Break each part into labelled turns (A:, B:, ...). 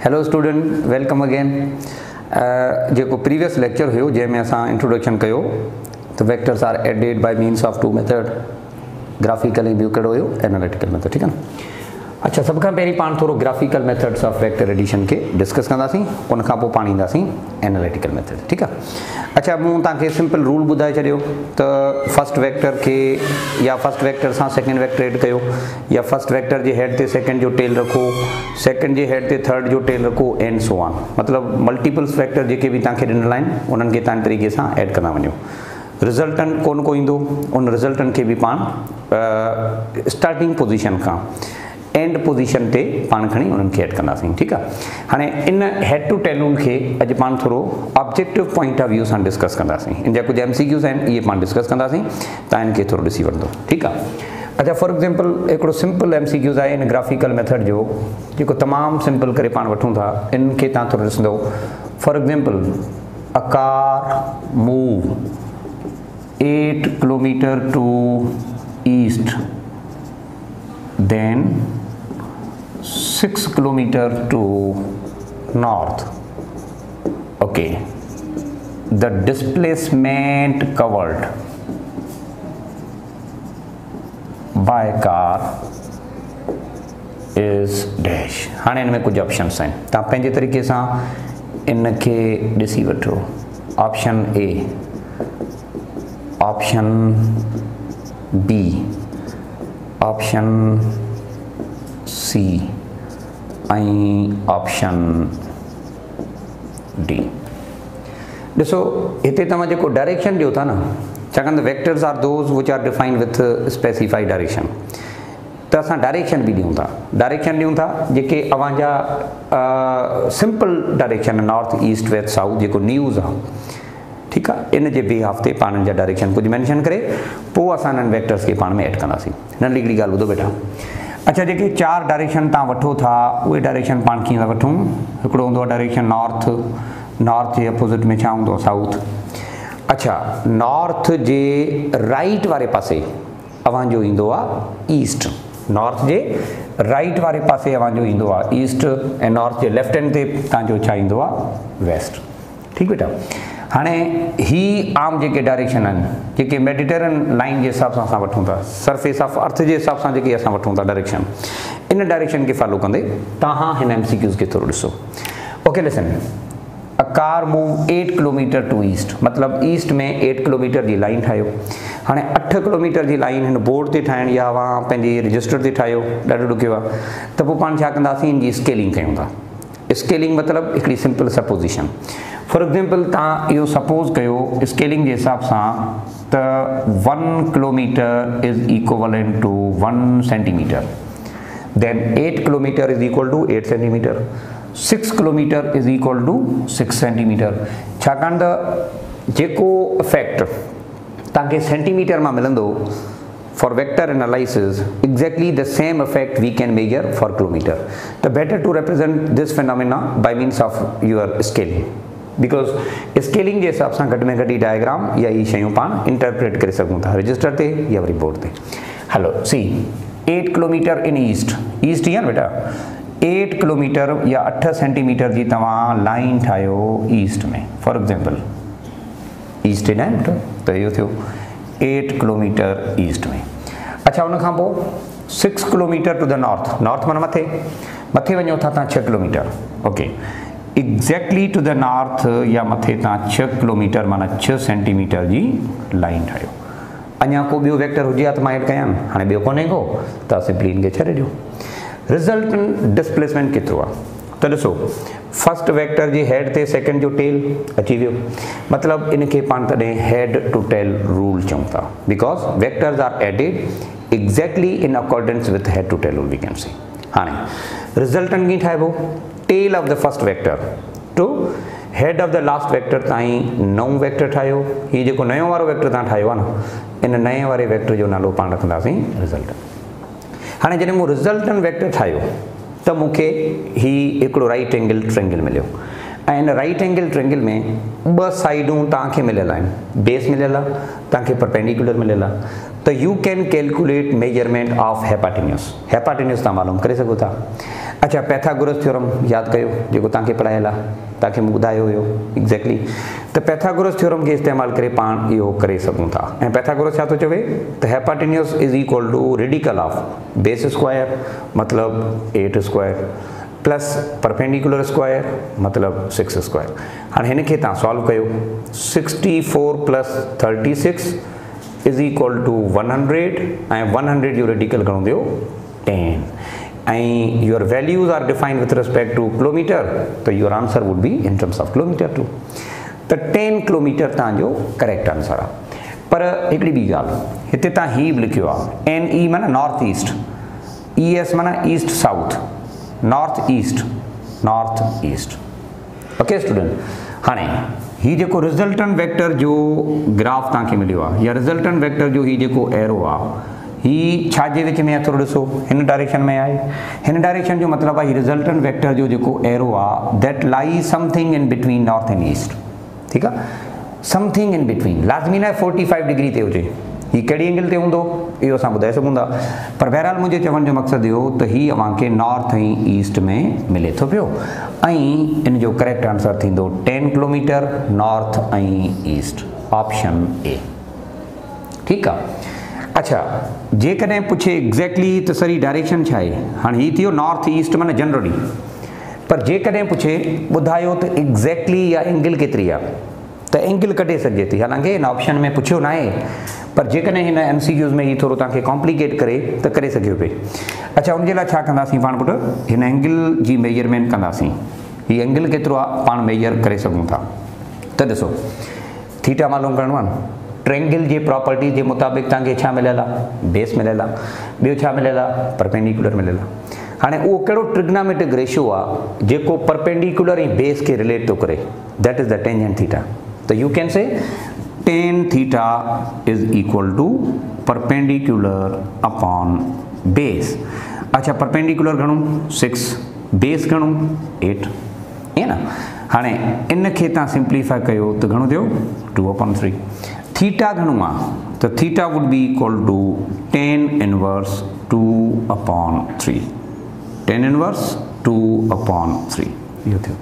A: Hello student, welcome again. जो previous lecture हो जैमें असां इंट्रोडक्शन कयो तो vectors are added by means of two method, graphical ऐं ॿियो कहिड़ो हुयो एनालिटिकल मेथड। ठीक है न। अच्छा, सब खां पहिरीं पाण थोरो graphical methods of vector addition के डिस्कस कंदासीं, उन खां पोइ पाण ईंदासीं एनालिटिकल मेथड। ठीक है। अच्छा, मूं तव्हांखे सिंपल रूल ॿुधाए छॾियो त फर्स्ट वेक्टर के या फर्स्ट वेक्टर सां सेकेंड वेक्टर एड कयो, या फर्स्ट वेक्टर जे हेड ते सेकेंड जो टेल रखो, सेकेंड जे हेड ते थर्ड जो टेल रखो, एंड सो ऑन। मतलब मल्टीपल्स वेक्टर जेके भी तव्हांखे ॾिनल आहिनि उन्हनि खे तव्हां तरीक़े सां ऐड कंदा वञो। रिज़ल्टेंट कोन को ईंदो, उन रिज़ल्टेंट खे बि पाण स्टार्टिंग पोजीशन खां एंड पोजीशन ते पाण खणी उन्हनि खे ऐड कंदासीं। ठीक है। हाणे इन हेड टू टेल रूल खे अॼु पाण थोरो ऑब्जेक्टिव पॉइंट ऑफ व्यू सां डिस्कस कंदासीं। इन जा कुझु MCQs आहिनि, इहे पाण डिस्कस कंदासीं, तव्हां इनखे थोरो ॾिसी वठंदो। ठीक है। अच्छा, फॉर एग्जाम्पल हिकिड़ो सिंपल MCQs आहे इन ग्राफिकल मेथड जो, जेको तमामु सिंपल करे पाण वठूं था। इनखे तव्हां थोरो ॾिसंदो। For example, a car move 8 kilometer to east, then 6 kilometer to north. Okay, the displacement covered by car is dash. हाणे इनमें कुछ ऑप्शंस हैं, तव्हां पंहिंजे तरीक़े सां इनखे ॾिसी वठो। Option A, option B, option C ऐं ऑप्शन D। ॾिसो, हिते तव्हां जेको डायरेक्शन ॾियो था न, छाकाणि त vectors are those which are defined with specified direction, त असां डायरेक्शन बि ॾियूं था। डायरेक्शन ॾियूं था जेके अवांजा simple direction, north east west south, जेको न्यूज़ आहे। ठीक है। इन जे बिहाफ ते पाण जा डायरेक्शन कुछ मेंशन करे पोइ असां इन्हनि वेक्टर्स के पाण में ऐड कंदासीं। नंढी हिकिड़ी ॻाल्हि ॿुधो बेटा। अच्छा, जेके 4 डायरेक्शन तव्हां वठो था उहे डायरेक्शन पाण कीअं था वठूं। हिकिड़ो हूंदो आहे डायरेक्शन नॉर्थ, नॉर्थ जे अपोज़िट में छा हूंदो आहे, साउथ। अच्छा, नॉर्थ जे राइट वारे पासे अवांजो ईंदो आहे ईस्ट, नॉर्थ जे राइट वारे पासे अवांजो ईंदो आहे ईस्ट, ऐं नॉर्थ जे लेफ्ट हैंड ते तव्हांजो छा ईंदो आहे, वेस्ट। ठीक बेटा। हाणे ही आम जेके डायरेक्शन आहिनि, जेके मेडिटेरियन लाइन जे हिसाब सां असां वठूं था, सरफेस ऑफ अर्थ जे हिसाब सां जेके असां वठूं था डायरेक्शन, इन डायरेक्शन खे फॉलो कंदे तव्हां हिन MCQs खे थोरो ॾिसो। Okay, listen. A car move 8 kilometer to east, मतलब ईस्ट में 8 किलोमीटर जी लाइन ठाहियो। हाणे 8 किलोमीटर जी लाइन हिन बोर्ड ते ठाहिण या अवां पंहिंजे रजिस्टर ते ठाहियो, ॾाढो ॾुखियो आहे। त पोइ पाण छा कंदासीं, इनजी स्केलिंग कयूं था। स्केलिंग मतलब हिकिड़ी सिंपल सपोजिशन। फॉर एग्जाम्पल, तव्हां इहो सपोज कयो स्केलिंग जे हिसाब सां त 1 kilometer is equivalent to 1 centimeter, then 8 kilometer is equal to 8 centimeter, 6 kilometer is equal to 6 centimeter. छाकाणि त जेको इफेक्ट तव्हांखे सेंटीमीटर मां मिलंदो for vector analysis, exactly the same effect we can measure for kilometer. The better to represent this phenomena by means of your scaling, because scaling जे हिसाब सां घटि में घटि डायग्राम या ये शयूं पाण इंटरप्रेट करे सघूं था रजिस्टर ते या वरी बोर्ड ते। Hello, see 8 kilometer in east, east ही है बेटा। 8 किलोमीटर या 8 सेंटीमीटर जी तव्हां लाइन ठाहियो ईस्ट में। फॉर एग्जाम्पल, ईस्ट इन है बेटा, त इहो थियो 8 किलोमीटर ईस्ट में। अच्छा, उन खां पोइ 6 kilometer to the north, north माना मथे, मथे वञो था तव्हां 6 kilometer. Okay, exactly to the north या मथे तव्हां 6 किलोमीटर माना 6 सेंटीमीटर जी लाइन ठाहियो। अञा को ॿियो वेक्टर हुजे हा त मां ऐड कयां, हाणे ॿियो कोन्हे को, त सिंपली इनखे छॾे ॾियो। रिज़ल्टेंट डिस्प्लेसमेंट केतिरो आहे, त ॾिसो, फर्स्ट वेक्टर जे हेड ते सेकेंड जो टेल अची वियो, मतलब इनखे पाण तॾहिं हेड टू टेल रूल चऊं था, because vectors are added exactly in accordance with head to tail rule we can see. हाणे रिज़ल्टेंट कीअं ठाहिबो, tail of the first vector to head of the last vector ताईं नओं vector ठाहियो। हीअ जेको नयो वारो वेक्टर तव्हां ठाहियो आहे न, इन नए वारे वेक्टर जो नालो पाण रखंदासीं रिज़ल्टेंट। हाणे जॾहिं मूं रिज़ल्टेंट वेक्टर ठाहियो त मूंखे ही हिकिड़ो राइट एंगल ट्रेंगल मिलियो, ऐं इन राइट एंगल ट्रेंगल में 2 साइडूं तव्हांखे मिलियल आहिनि, बेस मिलियल आहे, तव्हांखे परपेंडिकुलर मिलियल आहे। तो you can calculate measurement of hypotenuse. Hypotenuse तव्हां मालूम करे सघो था। अच्छा पैथागोरस थ्योरम याद कयो जेको तव्हांखे पढ़ायल आहे, तव्हांखे मूं ॿुधायो हुयो एग्जैक्टली। त पैथागोरस थ्योरम खे इस्तेमालु करे पाण इहो करे सघूं था। ऐं पैथागोरस छा थो चवे त hypotenuse is equal to radical of base square मतिलबु 8 स्क्वायर प्लस परपेंडिकुलर स्क्वायर मतिलबु 6 स्क्वायर। हाणे हिन खे तव्हां सॉल्व कयो। 64 प्लस 36 इज़ इक्वल टू 100 ऐं 100 जो रेडिकल घणो थियो 10 and your values are defined with respect to kilometer, so your answer would be in terms of kilometer too. तो 10 किलोमीटर तव्हांजो करेक्ट आंसर आहे। पर हिकिड़ी ॿी ॻाल्हि हिते तव्हां हीअ बि लिखियो आहे NE माना नॉर्थ ईस्ट, ES माना east south, north east. Okay student, हाणे हीअ जेको रिज़ल्टेंट वेक्टर जो ग्राफ तव्हांखे मिलियो आहे या रिज़ल्टेंट वेक्टर जो हीअ जेको एरो आहे ही छाजे विच में आहे थोरो ॾिसो, हिन डायरेक्शन में आहे। हिन डायरेक्शन जो मतिलबु आहे हीअ रिज़ल्टेंट वेक्टर जो जेको एरो आहे that lies something in between north and east. ठीकु आहे, समथिंग इन बिटवीन, लाज़मी न 45 डिग्री ते हुजे। हीअ कहिड़ी एंगल ते हूंदो इहो असां ॿुधाए सघूं था, पर बहरहाल मुंहिंजे चवण जो मक़सदु इहो त हीअ अव्हांखे नॉर्थ ऐं ईस्ट में मिले थो पियो ऐं इन जो करेक्ट आंसर थींदो 10 किलोमीटर नॉर्थ ऐं ईस्ट, ऑप्शन ए। ठीकु आहे। अच्छा, जेकॾहिं पुछे एग्जैक्टली त सही डायरेक्शन छा आहे, हाणे हीअ थियो नॉर्थ ईस्ट माना जनरली, पर जेकॾहिं पुछे ॿुधायो त एग्जैक्टली या एंगल केतिरी आहे त एंगल कढे सघिजे थी। हालांकि हिन ऑप्शन में पुछियो न आहे, पर जेकॾहिं हिन MCQs में हीअ थोरो तव्हांखे कॉम्प्लिकेट करे त करे सघियो पिए। अच्छा, उनजे लाइ छा कंदासीं पाण पुटु, हिन एंगल जी मेजरमेंट कंदासीं। हीअ एंगल केतिरो आहे पाण मेजर करे सघूं था। त ॾिसो थीटा मालूम करिणो आहे न, ट्रेंगल जे प्रॉपर्टी जे मुताबिक़ तव्हांखे छा मिलियल आहे, बेस मिलियल आहे, ॿियो छा मिलियल आहे, परपेंडिकुलर मिलियल आहे। हाणे उहो कहिड़ो ट्रिग्नोमेट्रिक रेशियो आहे जेको परपेंडिकुलर ऐं बेस खे रिलेट थो करे, that is the tangent theta. त you can say tan theta is equal to perpendicular upon base. अच्छा, परपेंडिकुलर घणो 6, बेस घणो 8, ईअं न। हाणे इन खे तव्हां सिंप्लीफाई कयो त घणो थियो 2/3। थीटा घणो आहे त theta would be equal to tan inverse 2/3, tan inverse 2/3 इहो थियो।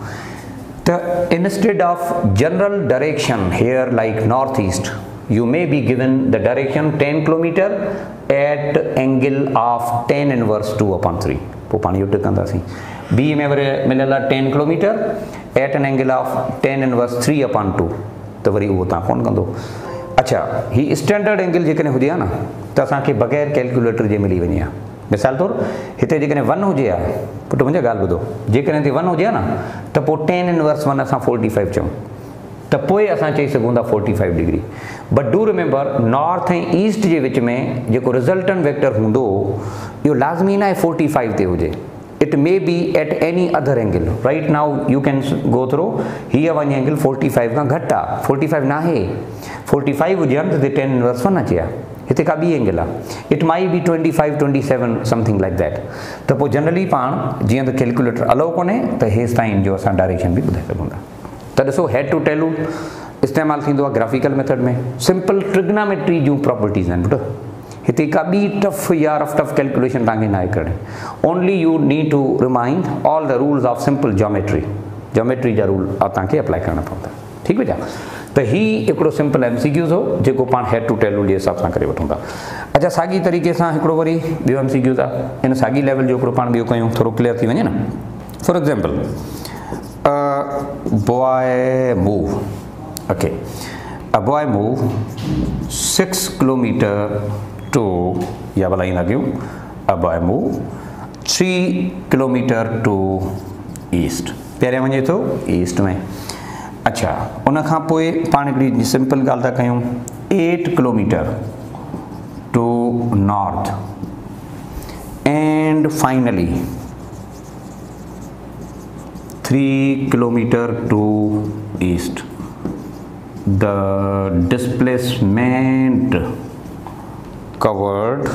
A: त instead of general direction here like north east you may be given the direction 10 kilometer at angle of tan inverse 2/3। पोइ पाण इहो टिकंदासीं। बी में वरी मिलियल आहे 10 kilometer at an angle of tan inverse 3/2, त वरी उहो तव्हां कोन कंदो। अच्छा, ही स्टैंडर्ड एंगल जेकॾहिं हुजे आहे न त असांखे बग़ैर कैलकुलेटर जे मिली वञे आहे। मिसाल तौरु हिते जेकॾहिं 1 हुजे आहे, पुटु मुंहिंजी ॻाल्हि ॿुधो, जेकॾहिं हिते 1 हुजे आहे न त पोइ tan इनवर्स 1 असां 45 चऊं त पोइ असां चई सघूं था 45 degree. But do remember north ऐं ईस्ट जे विच में जेको रिज़ल्टेंट वेक्टर हूंदो इहो लाज़मी न आहे 45 ते हुजे, it may be at any other angle. Right now you can go through हीअ वञे एंगल 45 खां घटि आहे, 45 न आहे, 45 हुजे हा न त tan इनवर्स 1 अचे हा। हिते का ॿी एंगल आहे, it might be 25 27 something like that. त पोइ जनरली पाण जीअं त कैलकुलेटर अलाउ कोन्हे त हेसि ताईं जो असां डायरेक्शन बि ॿुधाए सघूं था। त ॾिसो हेड टू टेल इस्तेमालु थींदो आहे ग्राफिकल मेथड में, सिंपल ट्रिग्नोमेट्री जूं प्रॉपर्टीज़ आहिनि पुटु। हिते का ॿी टफ या रफ कैलकुलेशन तव्हांखे न आहे करणी, only you need to remind all the rules of simple geometry जा रूल तव्हांखे अप्लाई करणा पवंदा। ठीकु आहे। त हीउ हिकिड़ो सिंपल MCQs हो जेको पाण हेड टू टेल जे हिसाब सां करे वठूं था। अच्छा, साॻी तरीक़े सां हिकिड़ो वरी ॿियो MCQs आहे, हिन साॻी लेवल जो हिकिड़ो पाण ॿियो कयूं, थोरो क्लियर थी वञे न। For example boy move, okay, a boy move 6 kilometer to, या भला ईंदा कयूं, a boy move 3 kilometer to east, पहिरियों वञे थो ईस्ट में। अच्छा, उन खां पोइ पाण हिकिड़ी सिंपल ॻाल्हि था कयूं, 8 kilometer to north and finally 3 kilometer to east. The displacement covered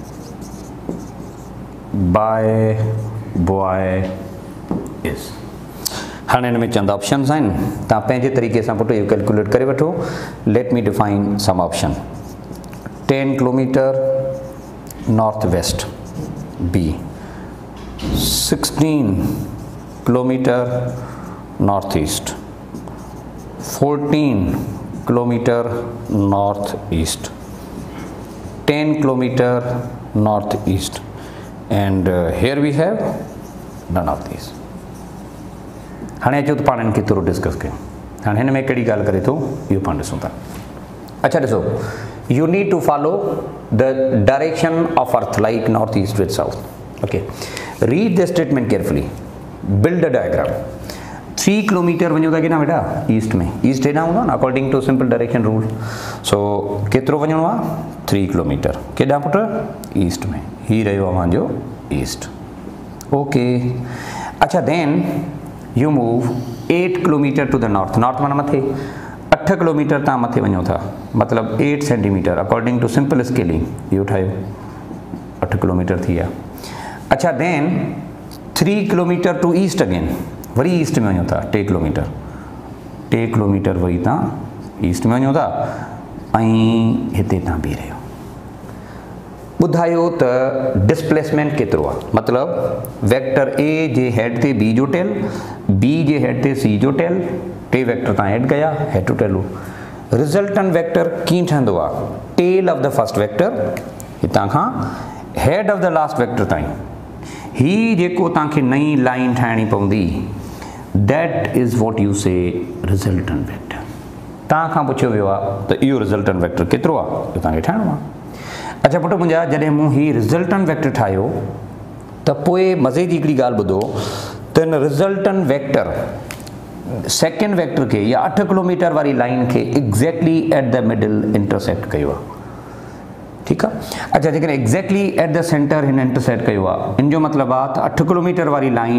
A: by boy is। हाणे हिन में चंद ऑप्शंस आहिनि, तव्हां पंहिंजे तरीक़े सां पुटु इहो कैलकुलेट करे वठो। Let me define some option. 10 kilometer north west B, 16 kilometer north east, 14 kilometer north east, 10 kilometer north east, and here we have none of these. हाणे अचो त पाण इनखे थोरो डिस्कस कयूं। हाणे हिन में कहिड़ी ॻाल्हि करे थो इहो पाण ॾिसूं था। अच्छा ॾिसो, you need to follow the direction of earth like north east with south. Okay, read the statement carefully, build a diagram. 3 kilometer वञो था केॾांहुं बेटा? ईस्ट में। ईस्ट हेॾां हूंदो न according to simple direction rule. So केतिरो वञिणो आहे? 3 किलोमीटर। केॾांहुं पुट? ईस्ट में। ही रहियो अवांजो ईस्ट। ओके, अच्छा then you move 8 kilometer to the north. North माना मथे। 8 किलोमीटर तव्हां मथे वञो था, मतिलबु 8 centimeter according to simple scaling. इहो ठाहियो, 8 किलोमीटर थी विया। अच्छा then 3 kilometer to east again, वरी ईस्ट में वञो था 3 किलोमीटर। 3 किलोमीटर वरी तव्हां ईस्ट में वञो था ऐं हिते तव्हां बीह रहियो। ॿुधायो त डिस्प्लेसमेंट केतिरो आहे? मतिलबु वेक्टर ए जे हेड ते बी जो टेल, बी जे हेड ते सी जो टेल, टे वेक्टर तव्हां ऐड कया, head to tail. Resultant vector कीअं ठहंदो आहे? Tail of the first vector हितां खां head of the last vector ताईं। ही जेको तव्हांखे नई लाइन ठाहिणी पवंदी, दैट इज़ वॉट यू से रिज़ल्टेंट वेक्टर। तव्हां खां पुछियो वियो आहे त इहो रिज़ल्टेंट वेक्टर केतिरो आहे, इहो तव्हांखे ठाहिणो आहे। अच्छा पुट मुंहिंजा, जॾहिं मूं ही रिज़ल्टेंट वेक्टर ठाहियो त पोइ मज़े जी हिकिड़ी ॻाल्हि ॿुधो त हिन रिज़ल्टेंट वेक्टर सेकेंड वेक्टर खे या 8 किलोमीटर वारी लाइन खे exactly at the middle intersect कयो आहे। ठीकु आहे। अच्छा जेकॾहिं एग्ज़ैक्टली एट द सेंटर हिन इंटरसेक्ट कयो आहे, इन जो मतिलबु आहे त 8 किलोमीटर वारी लाइन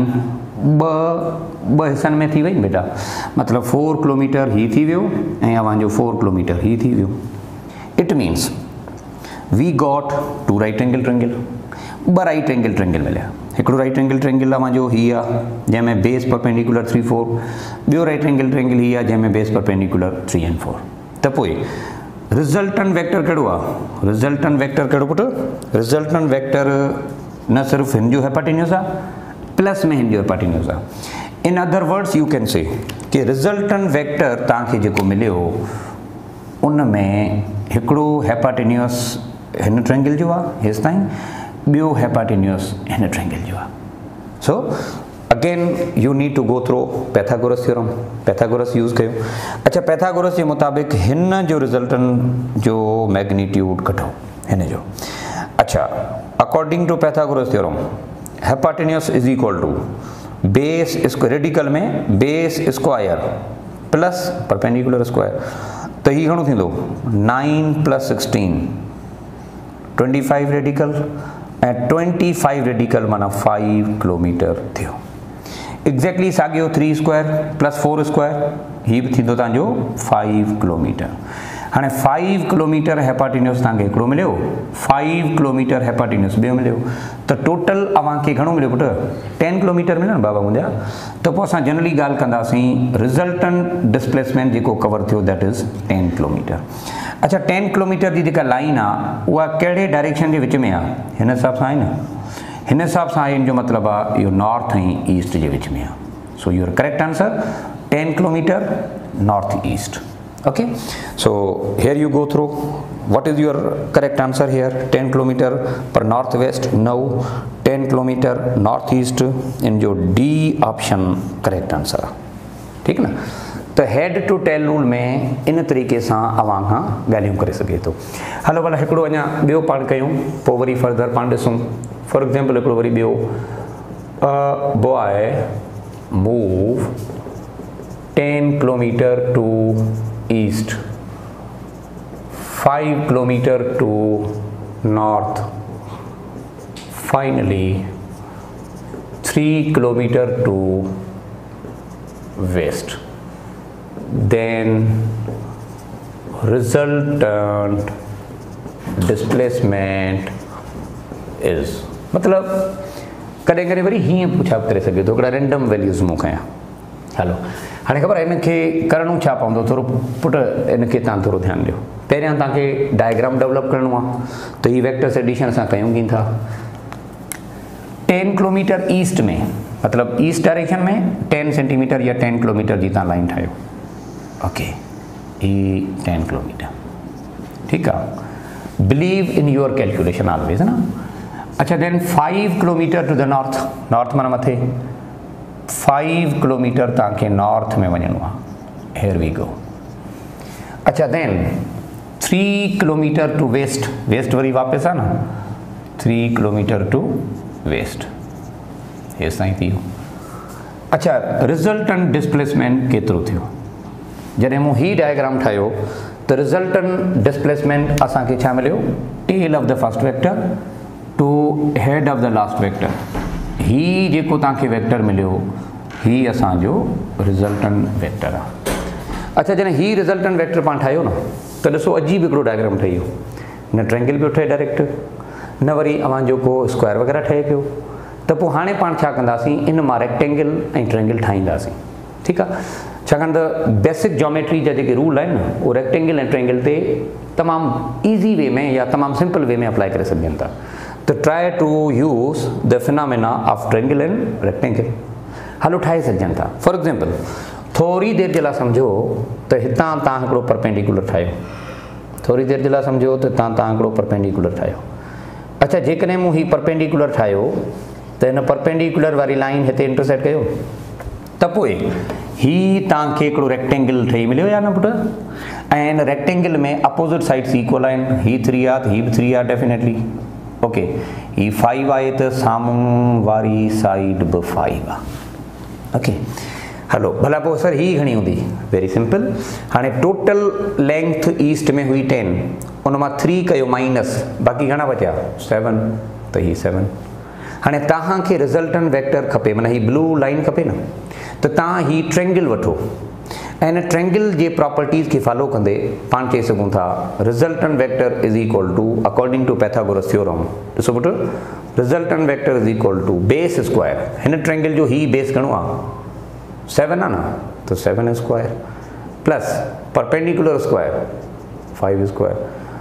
A: ॿ हिसनि में थी वई बेटा। मतिलबु 4 किलोमीटर ही थी वियो ऐं अवांजो 4 किलोमीटर ही थी वियो। It means we got 2 right angle triangle. 2 right angle triangle मिलिया। हिकिड़ो राइट एंगल ट्रायंगल अवांजो ही आहे जंहिंमें बेस परपेंडिकुलर 3 4, ॿियो राइट एंगल ट्रायंगल ही आहे जंहिंमें बेस परपेंडिकुलर 3 and 4। त पोइ रिज़ल्टेंट वेक्टर कहिड़ो आहे? रिज़ल्टेंट वेक्टर कहिड़ो पुट? रिज़ल्टेंट वेक्टर न सिर्फ़ु हिन जो हेपाटिन्यूस आहे, प्लस में हिन जो हेपाटिन्यूस आहे। In other words you can say कि रिज़ल्टेंट वेक्टर तव्हांखे जेको मिलियो उन में हिकिड़ो हेपाटिन्यूस हिन ट्रायंगल जो आहे हेसि ताईं, ॿियो हेपाटिन्यूस हिन ट्रायंगल जो आहे। So again you need to go through Pythagoras theorem. Pythagoras use कयो। अच्छा पैथागोरस जे मुताबिक़ हिन जो रिज़ल्टेंट जो मैग्नीट्यूड कढो हिन जो। अच्छा according to Pythagoras theorem hypotenuse is equal to base radical में base square plus perpendicular square. त ही घणो थींदो? 9 + 16 25 रेडिकल ऐं 25 रेडिकल माना 5 किलोमीटर थियो। एग्जैक्टली साॻियो 3 स्क्वायर प्लस 4 स्क्वायर ही बि थींदो तव्हांजो 5 किलोमीटर। हाणे 5 किलोमीटर हेपाटिन्यूस तव्हांखे हिकिड़ो मिलियो, 5 किलोमीटर हेपाटिन्यूस ॿियो मिलियो, त टोटल अव्हांखे घणो मिलियो पुट? 10 किलोमीटर मिलियो न बाबा मुंहिंजा। त पोइ असां जनरली ॻाल्हि कंदासीं रिज़ल्टेंट डिस्प्लेसमेंट जेको कवर थियो दैट इज़ 10 किलोमीटर। अच्छा 10 किलोमीटर जी जेका लाइन आहे उहा कहिड़े डायरेक्शन जे विच में आहे? हिन हिसाब सां आहे न, हिन हिसाब सां हिन जो मतिलबु आहे इहो नॉर्थ ऐं ईस्ट जे विच में आहे। So your correct answer 10 kilometer north east. Okay, so here you go through what is your correct answer here? 10 kilometer per northwest, no 10 kilometer northeast in जो D option correct answer। ठीक ना? तो head to tail rule में इन तरीक़े सां अवां खां ॻाल्हियूं करे सघे थो। हलो भला हिकिड़ो अञा ॿियो पाण कयूं, पोइ वरी फर्दर पाण ॾिसूं। फॉर एग्जाम्पल हिकिड़ो वरी ॿियो, boy move 10 kilometer to east, 5 kilometer to north, finally 3 kilometer to west, then resultant displacement is, मतलब कॾहिं कॾहिं वरी हीअं पुछा करे सघे थो, हिकिड़ा रेंडम वैल्यूज़ मूं खयां। हलो हाणे ख़बर आहे हिनखे करिणो छा पवंदो? थोरो पुट इनखे तव्हां थोरो ध्यानु ॾियो। पहिरियां तव्हांखे डायग्राम डेवलप करिणो आहे, त हीअ वेक्टर्स एडिशन असां कयूं कीअं था। 10 किलोमीटर ईस्ट में, मतलब ईस्ट डायरेक्शन में 10 सेंटीमीटर या 10 किलोमीटर जी तव्हां लाइन ठाहियो, ओके, ई 10 किलोमीटर, ठीक है। Believe in your calculation always ना। अच्छा, then 5 kilometer to the north, north माना मथे, 5 किलोमीटर तव्हांखे नॉर्थ में वञिणो आहे, हियर वी गो। अच्छा, then 3 kilometer to west, west वरी वापस आहे न, 3 किलोमीटर टू वेस्ट, हेसि ताईं थी वियो। अच्छा, रिज़ल्टेंट डिस्प्लेसमेंट केतिरो थियो? जॾहिं मूं ही डायग्राम ठाहियो त रिज़ल्टेंट डिस्प्लेसमेंट असांखे छा मिलियो? Tail of the first vector to head of the last vector. ही जेको तव्हांखे वेक्टर मिलियो, ही असांजो रिज़ल्टेंट वेक्टर आहे। अच्छा, जॾहिं ही रिज़ल्टेंट वेक्टर पाण ठाहियो न, त ॾिसो अजीब हिकिड़ो डायग्राम ठही वियो, न ट्रेंगल पियो ठहे डायरेक्ट, न वरी अवां जेको स्क्वायर वग़ैरह ठहे पियो। त पोइ हाणे पाण छा कंदासीं, इन मां रेक्टेंगल ऐं ट्रेंगल ठाहींदासीं, ठीकु आहे। छाकाणि त बेसिक जॉमेट्री जा जेके रूल आहिनि न, उहे रेक्टेंगल ऐं ट्रेंगल ते तमामु ईज़ी वे में या तमामु सिंपल वे में अप्लाई करे सघजनि था। त try to use the phenomena of triangle and rectangle, hello ठाहे सघजनि था। फॉर एग्ज़ाम्पल, थोरी देरि जे लाइ सम्झो त हितां तव्हां हिकिड़ो परपेंडिकुलर ठाहियो, थोरी देरि जे लाइ सम्झो त तव्हां हिकिड़ो परपेंडिकुलर ठाहियो। अच्छा, जेकॾहिं मूं ही परपेंडिकुलर ठाहियो त हिन परपेंडिकुलर वारी लाइन हिते इंटरसेक्ट कयो, त पोइ ही तव्हांखे हिकिड़ो रेक्टेंगल ठही मिलियो या न पुटु? ऐं हिन रेक्टेंगल में अपोज़िट साइड्स इक्वल आहिनि, ही 3 आहे त ही बि 3 आहे डेफिनेटली, ओके। ही 5 आहे त साम्हूं वारी साइड बि 5 आहे, ओके। हलो, भला पोइ सर ही घणी हूंदी? Very simple. हाणे टोटल लेंथ ईस्ट में हुई 10, उन मां 3 कयो माइनस, बाक़ी घणा बचिया? 7, त ही 7। हाणे तव्हांखे रिज़ल्टेंट वेक्टर खपे, माना ही ब्लू लाइन खपे न, त तव्हां ही ट्रेंगल वठो ऐं हिन ट्रेंगल जे प्रॉपर्टीज़ खे फॉलो कंदे पाण चई सघूं था resultant vector is equal to, according to Pythagoras theorem, ॾिसो पुटु, resultant vector is equal to base square, हिन ट्रेंगल जो ही बेस घणो आहे? 7 आहे न, तो 7 square plus perpendicular square 5 square,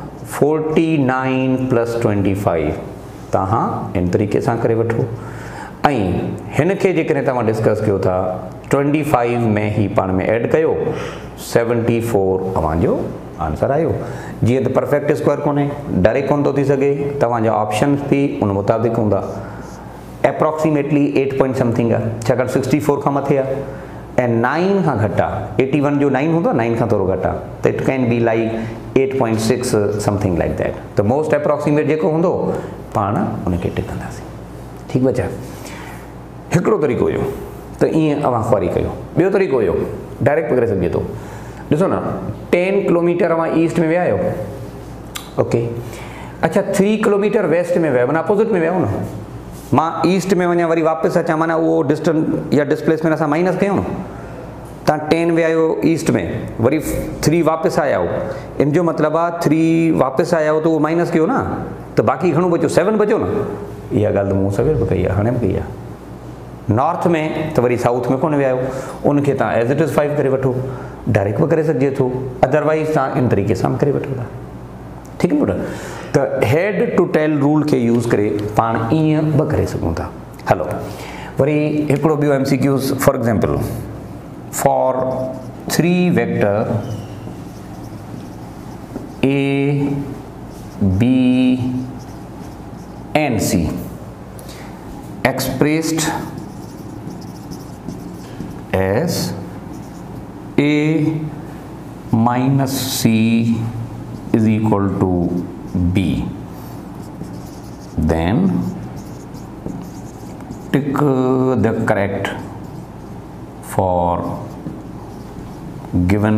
A: 49 plus 25 तव्हां इन तरीक़े सां करे वठो। ऐं हिन खे जेकॾहिं तव्हां डिस्कस कयो था 25 में ही पाण में ऐड कयो, 74 अवांजो आंसर आयो। जीअं त परफेक्ट स्क्वायर कोन्हे, डायरेक्ट कोन थो थी सघे, तव्हांजा ऑप्शन्स बि उन मुताबिक़ हूंदा। एप्रोक्सीमेटली 8 पॉइंट समथिंग आहे, छाकाणि 64 खां मथे आहे ऐं 9 खां घटि आहे। 81 जो 9 हूंदो, 9 खां थोरो घटि आहे, त it can be like 8.6 something like that. त मोस्ट एप्रोक्सीमेट जेको हूंदो पाण उनखे टिकंदासीं, ठीकु बचा। हिकिड़ो तरीक़ो हुयो त ईअं अवां ख्वारी कयो, ॿियो तरीक़ो हुयो डायरेक्ट करे सघिजे थो। ॾिसो न, 10 किलोमीटर अवां ईस्ट में विया आहियो, ओके। अच्छा, 3 किलोमीटर वेस्ट में विया, माना अपोज़िट में विया न, मां ईस्ट में वञा वरी वापसि अचां, माना उहो डिस्टेंस या डिस्प्लेसमेंट असां माइनस कयूं न। तव्हां 10 विया आहियो ईस्ट में, वरी 3 वापसि आया हो, इन जो मतिलबु आहे 3 वापसि आया हो त उहो माइनस कयो न, त बाक़ी घणो बचियो? 7 बचियो न। इहा ॻाल्हि त मूं सवेर बि कई आहे, हाणे बि कई आहे। नॉर्थ में त वरी साउथ में कोन विया आहियो, उनखे तव्हां एज़ इट इज़ 5 करे वठो, डायरेक्ट बि करे सघिजे थो, अदरवाइज़ तव्हां इन तरीक़े सां करे वठो था, ठीकु आहे पुटु। त हेड टू टेल रूल खे यूज़ करे पाण ईअं बि करे सघूं था। हलो, वरी हिकिड़ो ॿियो MCQs, for example, for 3 vector A, B and C expressed as A minus C is equal to B, then tick the correct for given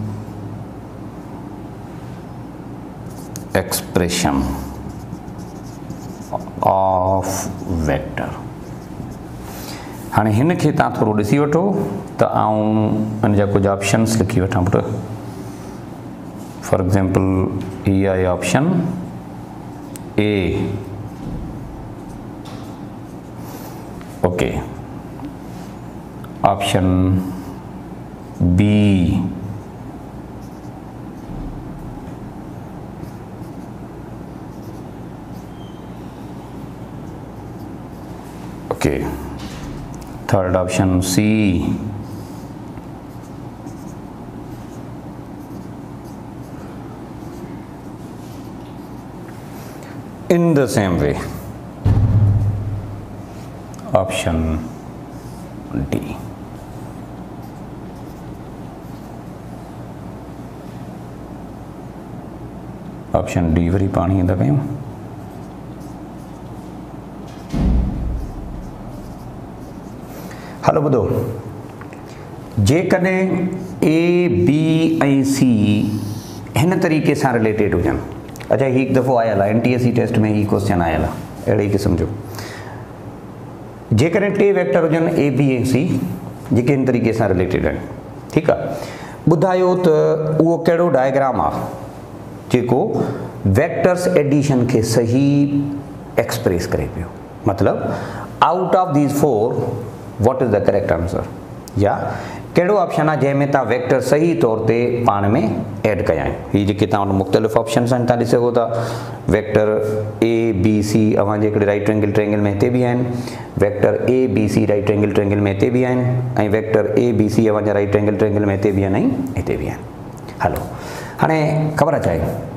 A: expression of vector। हाणे हिन खे तव्हां थोरो ॾिसी वठो त आउं हिन जा कुझु ऑप्शन्स लिखी वठां पुटु। फॉर एग्ज़ाम्पल, हीअ आहे option A, okay, option B, okay, third option C. In the same way option D. Option D वरी पानी ईंदा कयूं। हलो ॿुधो, जेकॾहिं ए बी ऐं सी हिन तरीक़े सां रिलेटेड हुजनि। अच्छा, ही हिकु दफ़ो आयल आहे NTSC टेस्ट में, ही क्वेश्चन आयल आहे अहिड़े क़िस्म जो। जेकॾहिं टे वेक्टर हुजनि ए बी ऐं सी जेके हिन तरीक़े सां रिलेटेड आहिनि, ठीकु आहे, ॿुधायो त उहो कहिड़ो डायग्राम आहे जेको वेक्टर्स एडिशन के सही एक्सप्रेस करे पियो। मतलब out of these four what is the correct answer, या कहिड़ो ऑप्शन आहे जंहिंमें तव्हां वेक्टर सही तौर ते पाण में ऐड कया आहिनि। हीअ जेके तव्हां मुख़्तलिफ़ ऑप्शन्स आहिनि तव्हां ॾिसी सघो था, वेक्टर ए बी सी अव्हां जे हिकिड़े राइट ट्रायंगल में हिते बि आहिनि, vector A B C right triangle में हिते बि आहिनि, ऐं वेक्टर ए बी सी अव्हां जा राइट ट्रायंगल में हिते बि आहिनि ऐं हिते बि आहिनि। हलो, हाणे ख़बर अचे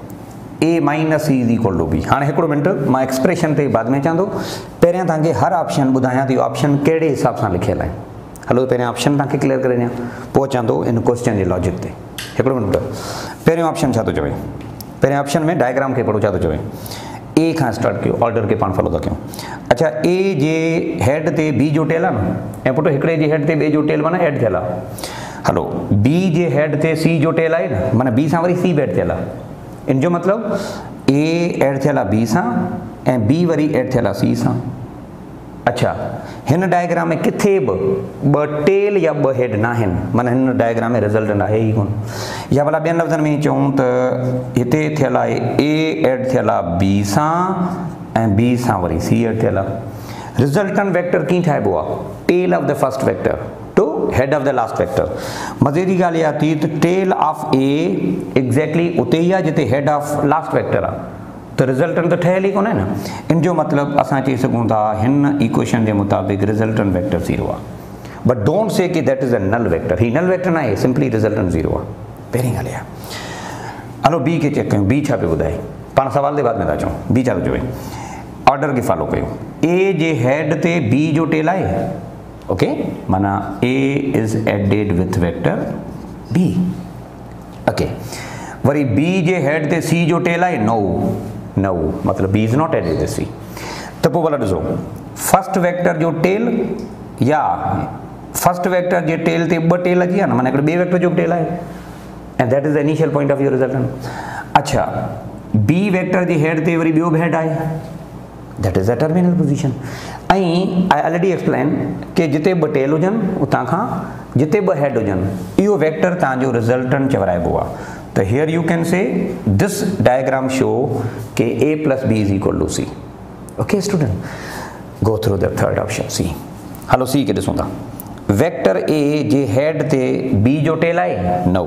A: A minus C is equal to B. हाँ हिकिड़ो मिनट, मां एक्सप्रेशन ते बाद में अचां थो, पहिरियां तव्हांखे हर ऑप्शन ॿुधायां थी ऑप्शन कहिड़े हिसाब सां लिखियल आहे। हलो, पहिरियां ऑप्शन तव्हांखे क्लियर करे ॾियां, पोइ अचां थो इन क्वेश्चन जे लॉजिक ते। हिकिड़ो मिनट, पहिरियों ऑप्शन छा थो चवे, पहिरियों ऑप्शन में डायग्राम खे पढ़ो छा थो चवे। ए खां स्टार्ट कयो, ऑर्डर खे पाण फॉलो था कयूं। अच्छा, ए जे हेड ते बी जो टेल आहे न, ऐं पुटु हिकिड़े जे हेड ते ॿिए जो टेल माना ऐड थियल आहे। हलो, बी जे हेड ते सी जो टेल आहे न, माना बी सां वरी सी बि ऐड थियल आहे। इन जो मतलब ए ऐड थियल आहे बी सां ऐं बी वरी ऐड थियल आहे सी सां। अच्छा, हिन डायग्राम में किथे ॿ टेल या ॿ हेड न आहिनि, माना हिन डायग्राम में रिज़ल्टेंट आहे ई कोन। या भला ॿियनि लफ़्ज़नि में चऊं त हिते थियल आहे ए ऐड थियल आहे बी सां ऐं बी सां वरी सी ऐड थियल आहे। रिज़ल्टेंट वेक्टर कीअं ठाहिबो आहे, tail of the first vector to head of the last vector. मज़े जी ॻाल्हि इहा थी त टेल ऑफ ए एग्जैक्टली उते ई आहे जिते हेड ऑफ लास्ट वेक्टर आहे, त रिज़ल्टेंट त ठहियल ई कोन्हे न। इन जो मतिलबु असां चई सघूं था हिन इक्वेशन जे मुताबिक़ रिज़ल्टेंट वेक्टर 0 आहे। बट डोंट से कि that is a null vector, ही नल वेक्टर न आहे, सिंपली रिज़ल्टेंट 0 आहे। पहिरीं ॻाल्हि आहे। हलो, बी खे चेक कयूं, बी छा पियो ॿुधाए, पाण सवाल जे बाद में था चऊं, बी छा थो चवे। ऑर्डर खे फॉलो कयूं, ए जे हेड ते बी जो टेल आहे, ओके, माना A is added with vector B. Okay, वरी बी जे हेड ते सी जो टेल आहे 9, मतलब B is not added with C. त पोइ भला ॾिसो, फर्स्ट वेक्टर जो टेल या फर्स्ट वेक्टर जे टेल ते ॿ टेल अची विया न, माना हिकिड़े ॿिए वेक्टर जो टेल आहे, and that is the initial point of your resultant. अच्छा, बी वेक्टर जे हेड ते वरी ॿियो बि हेड आहे, that is the terminal position. ऐं आई ऑलरेडी एक्सप्लेन कि जिते ॿ टेल हुजनि उतां खां जिते ॿ हेड हुजनि इहो वेक्टर तव्हांजो रिज़ल्टेंट चवराइबो आहे। तो here you can say this diagram show कि a plus b is equal to c. Okay student, go through the third option C. हलो C के ॾिसूं था, वेक्टर a जे हेड ते b जो टेल आहे no,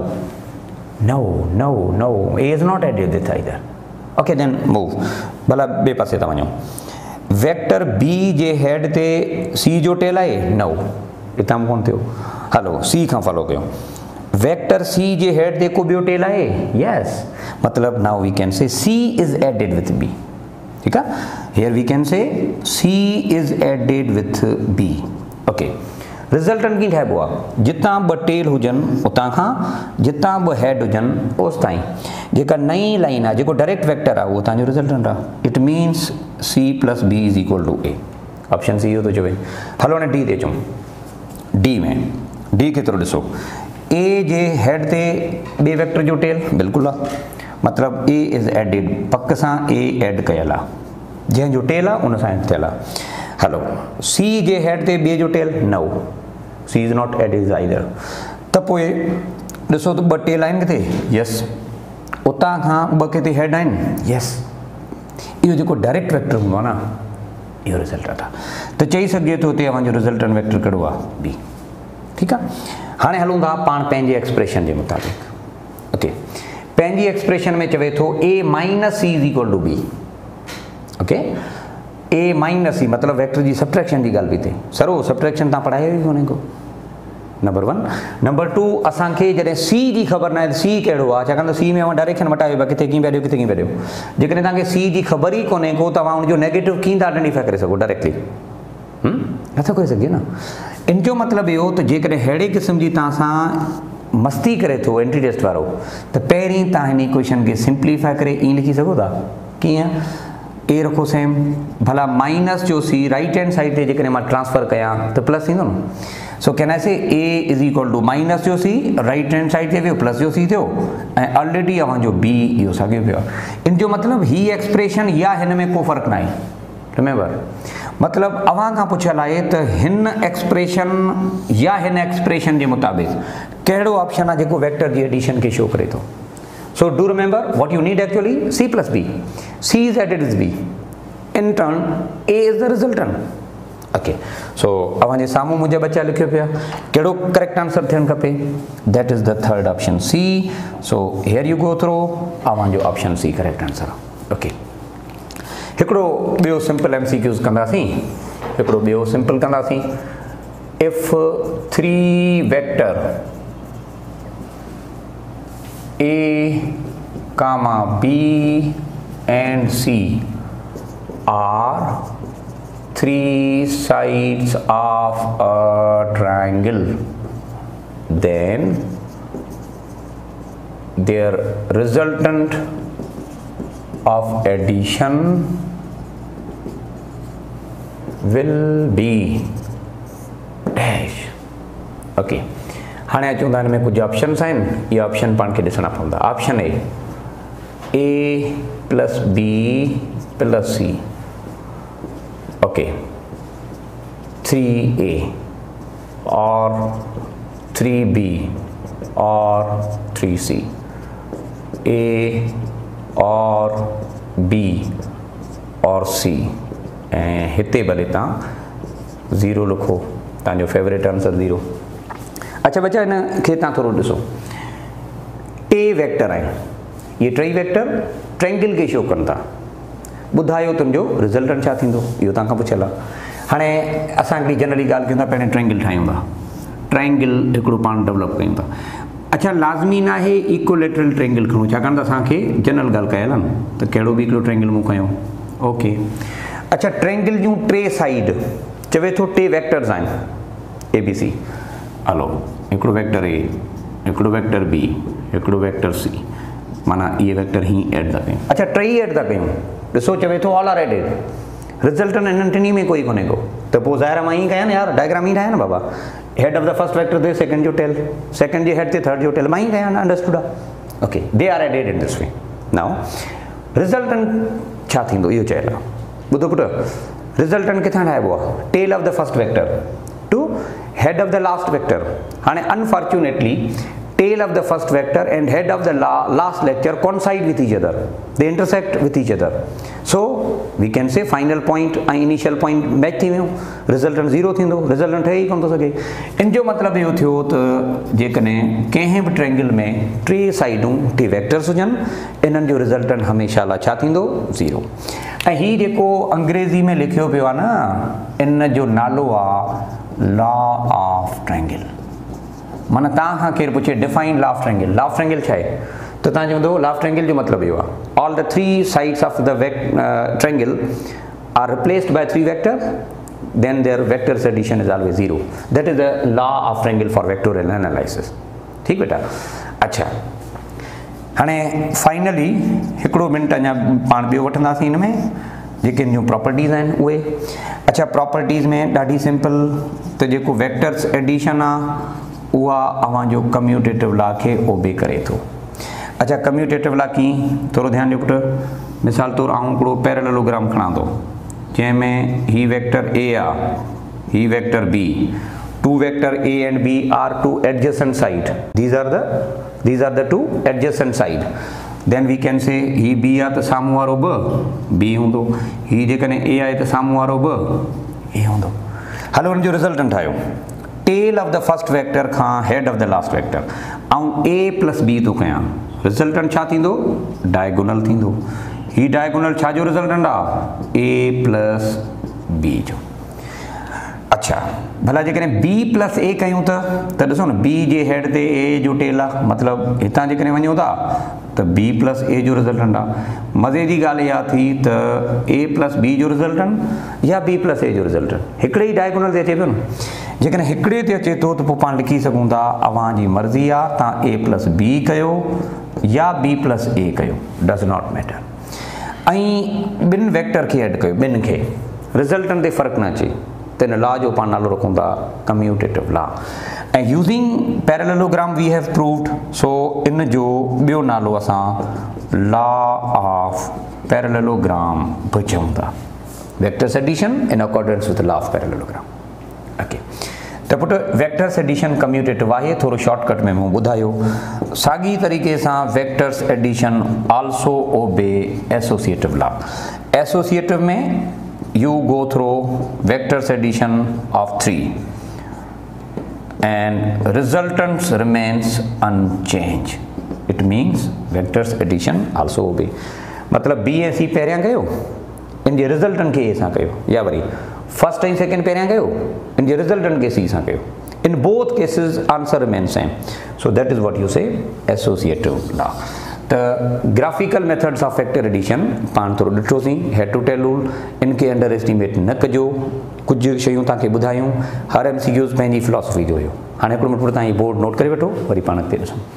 A: a is not added with either. Okay, then move, भला ॿिए पासे था वञूं। वेक्टर b जे हेड ते c जो टेल आहे no, हितां कोन थियो। हलो C खां फॉलो कयूं, वेक्टर C जे हेड ते को ॿियो टेल आहे, यस, मतलब now we can say C is added with B। ठीक है, here we can say C is added with B। Okay, resultant कीअं ठाहिबो आहे, जितां ॿ टेल हुजनि उतां खां जितां ॿ हेड हुजनि ओस ताईं जेका नई लाइन आहे, जेको डायरेक्ट वेक्टर आहे, उहो तव्हांजो रिज़ल्टेंट आहे। It means C plus B is equal to A। Option C इहो थो चवे। हलो हाणे डी ते अचूं, डी में डी केतिरो ॾिसो, ए जे हेड ते ॿिए वेक्टर जो टेल बिल्कुलु आहे, मतलब ए इज़ एडेड, पक सां ए ऐड कयल आहे, जंहिंजो टेल आहे उन सां ऐड थियल आहे। हलो, सी जे हेड ते ॿिए जो tail no, C is not added either. त पोइ ॾिसो त ॿ टेल आहिनि किथे, यस, उतां खां ॿ किथे हेड आहिनि, यस, इहो जेको डायरेक्ट वेक्टर हूंदो आहे न, इहो रिज़ल्टेंट आहे। त चई सघिजे थो हुते अव्हांजो रिज़ल्टेंट वेक्टर कहिड़ो आहे, बी। ठीकु आहे, हाणे हलूं था पाण पंहिंजे एक्सप्रेशन जे मुताबिक़। ओके, पंहिंजी एक्सप्रेशन में चवे थो a minus C is equal to B. Okay, A minus C मतलब वेक्टर जी सब्ट्रैक्शन की गाल भी थे सरो सब्ट्रैक्शन ता पढ़ायो ही कोने को नंबर 1 नंबर 2 असांखे जॾहिं सी जी ख़बर न आहे सी कहिड़ो आहे छाकाणि त सी में डायरेक्शन मटायो किथे कीअं पिया ॾियो किथे कीअं पिया ॾियो जेकॾहिं तव्हांखे सी जी ख़बर ई कोन्हे को तव्हां हुनजो नेगेटिव कीअं था आइडेंटिफाई करे सघो डायरेक्टली नथा करे सघिजे न इन जो मतिलबु इहो त जेकॾहिं अहिड़े क़िस्म जी तव्हां सां मस्ती करे थो एंट्री टेस्ट वारो त पहिरीं तव्हां हिन इक्वेशन खे सिंप्लीफाई करे ईअं लिखी सघो था कीअं ए रखो सेम भला माइनस जो सी राइट हैंड साइड ते जेकॾहिं मां ट्रांसफर कयां त प्लस ईंदो न सो can I say A is equal to minus जो सी राइट हैंड साइड ते वियो प्लस जो सी थियो ऐं ऑलरेडी अवांजो बी इहो साॻियो पियो आहे इन जो मतिलबु ही एक्सप्रेशन या हिन में को फ़र्क़ु न आहे रिमेंबर मतलब अवां खां पुछियल आहे त हिन एक्सप्रेशन या हिन एक्सप्रेशन जे मुताबिक़ कहिड़ो ऑप्शन आहे जेको वेक्टर जी एडिशन खे शो करे थो so do remember what you need actually C plus B C is added is B in turn A is the resultant okay so अवां जे साम्हूं मुंहिंजे बच्चा लिखियो पिया कहिड़ो करेक्ट आंसर थियणु खपे that is the third option C so here you go through अवां जो option C correct answer okay हिकिड़ो ॿियो सिंपल MCQs कंदासीं हिकिड़ो ॿियो सिंपल कंदासीं if 3 vector A, B and C are 3 sides of a triangle, then their resultant of addition will be dash. Okay. हाणे अचूं था हिन में कुछ ऑप्शंस आहिनि ये ऑप्शन पाण खे ॾिसणा पवंदा option A plus B plus C okay 3A और 3B और 3C A और B और C ऐं हिते भले तव्हां 0 लिखो तव्हांजो फेवरेट आंसर 0 अच्छा बच्चा इन खे तव्हां थोरो ॾिसो टे वेक्टर आहिनि ये टई वेक्टर ट्रायंगल खे शो कनि था ॿुधायो तुंहिंजो रिज़ल्टेंट छा थींदो इहो तव्हां खां पुछियल आहे हाणे असां हिकिड़ी जनरली ॻाल्हि कयूं था पहिरियों ट्रायंगल ठाहियूं था ट्रायंगल हिकिड़ो पाण डेवलप कयूं था अच्छा लाज़मी न आहे इक्वलेटरल ट्रायंगल खणूं छाकाणि त असांखे जनरल ॻाल्हि कयल आहे न त कहिड़ो बि हिकिड़ो ट्रायंगल मूं खयो ओके अच्छा ट्रायंगल जूं टे साइड चवे थो टे वेक्टर्स आहिनि ABC हलो हिकिड़ो वेक्टर ए हिकिड़ो वेक्टर बी हिकिड़ो वेक्टर सी माना इहे वेक्टर ही ऐड था कयूं अच्छा टई ऐड था कयूं ॾिसो चवे थो ऑल आर एडेड रिज़ल्टेंट हिननि टिनी में कोई कोन्हे को त पोइ ज़ाहिर मां ईअं कयां न यार डायग्राम ई ठाहियां न बाबा head of the first vector ते सेकंड जो टेल सेकंड जे हेड ते थर्ड जो टेल मां ई कयां न अंडरस्टूड आहे okay they are added in this way now resultant छा थींदो इहो चयल आहे ॿुधो पुटु रिज़ल्टेंट किथां ठाहिबो आहे tail of the first vector to head of the last vector and unfortunately tail of the first vector and head of the last vector coincide with each other they intersect with each other so we can say final point and initial point match थी वियो resultant 0 थींदो resultant ठही कोन थो सघे इन जो मतिलबु इहो थियो त जेकॾहिं कंहिं बि ट्रायंगल में टे साइडूं टे वेक्टर्स हुजनि इन्हनि जो रिज़ल्टेंट हमेशह लाइ छा थींदो 0 ऐं हीउ जेको अंग्रेज़ी में लिखियो पियो आहे न इन जो नालो आहे लॉ ऑफ ट्रायंगल माना तव्हां खां केरु पुछे डिफाइन लॉ ऑफ ट्रायंगल छा आहे त तव्हां चवंदो लॉ ऑफ ट्रायंगल जो मतिलबु इहो आहे all the 3 sides of the triangle are replaced by 3 vector then their vectors addition is always 0 that is the law of triangle for vectorial analysis ठीक बेटा अच्छा हाणे फाइनली हिकिड़ो मिनट अञा पाण ॿियो वठंदासीं हिन में जेके न्यू प्रॉपर्टीज़ आहिनि उहे अच्छा प्रॉपर्टीज़ में ॾाढी सिंपल त जेको वेक्टर्स एडिशन आहे उहा अवांजो कम्यूटेटिव लॉ खे ओबे करे थो अच्छा कम्यूटेटिव लॉ कीअं थोरो ध्यानु ॾियो पुटु मिसाल तौरु आउं हिकिड़ो पैरेललोग्राम खणां थो जंहिंमें ही वेक्टर ए आहे ही vector B two vector A and B are two adjacent side these are the two adjacent side then we can say ही बी आहे त साम्हूं वारो बी हूंदो ही जेकॾहिं ए आहे त साम्हूं वारो ए हूंदो हलो हुन जो रिज़ल्टेंट ठाहियो tail of the first vector खां head of the last vector ऐं ए प्लस बी थो कयां रिज़ल्टेंट छा थींदो डायगोनल थींदो ही डायगोनल छा जो रिजल्टेंट आहे ए प्लस बी जो। अच्छा भला जेकॾहिं बी प्लस ए कयूं त ॾिसो न बी जे हेड ते ए जो टेल आहे, मतिलबु हितां जेकॾहिं वञूं था त बी प्लस ए जो रिजल्टेंट आहे। मज़े जी ॻाल्हि इहा थी त ए प्लस बी जो रिजल्टेंट या बी प्लस ए जो रिजल्टेंट हिकिड़े ई डायगोनल ते अचे पियो न। जेकॾहिं हिकिड़े ते अचे थो त पोइ पाण लिखी सघूं था अव्हां जी मर्ज़ी आहे, तव्हां ए प्लस बी कयो या बी प्लस ए कयो, डज़ नॉट मैटर। ऐं ॿिनि वेक्टर खे ऐड कयो, ॿिनि खे रिजल्टेंट ते फ़र्क़ु न अचे त इन लॉ जो पाण नालो रखूं था कम्यूटेटिव लॉ। ऐं using parallelogram we have proved, so इन जो ॿियो नालो असां लॉ ऑफ पैरेललोग्राम बि चऊं था, vectors addition in accordance with law of parallelogram. Okay त पुट वेक्टर्स एडिशन कम्यूटेटिव आहे, थोरो शॉर्टकट में मूं ॿुधायो। साॻी तरीक़े सां vectors addition also obey associative law. Associative में you go through vectors addition of 3 and resultants remains unchanged. It means vectors addition also obey, मतलब b ऐं c पहिरियां कयो, इन जे रिजल्टेंट खे a सां कयो, या वरी फर्स्ट ऐं सेकेंड पहिरियां कयो, इन जे रिजल्टेंट खे c सां कयो। In both cases answer remains same, so that is what you say associative law। त graphical methods of vector addition पाण थोरो ॾिठोसीं, हेड टू टेल रूल, इनखे अंडर एस्टिमेट न कजो, कुझु शयूं तव्हांखे ॿुधायूं, हर MCQs पंहिंजी फिलॉसफी जो हुयो। हाणे हिकिड़ो मिनट तव्हां ही बोर्ड नोट करे वठो, वरी पाण अॻिते ॾिसूं।